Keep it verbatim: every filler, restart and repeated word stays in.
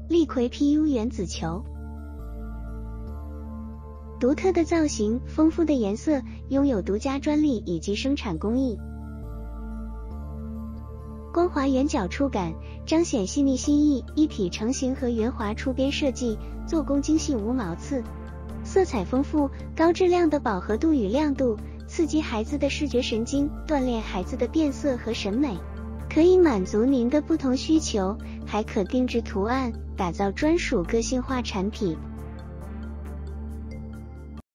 立葵 P U 原子球。独特的造型，丰富的颜色，拥有独家专利以及生产工艺。光滑圆角触感，彰显细腻心意，一体成型和圆滑出边设计，做工精细无毛刺。色彩丰富，高质量的饱和度与亮度，刺激孩子的视觉神经，锻炼孩子的辨色和审美。可以满足您的不同需求，还可定制图案，打造专属个性化产品。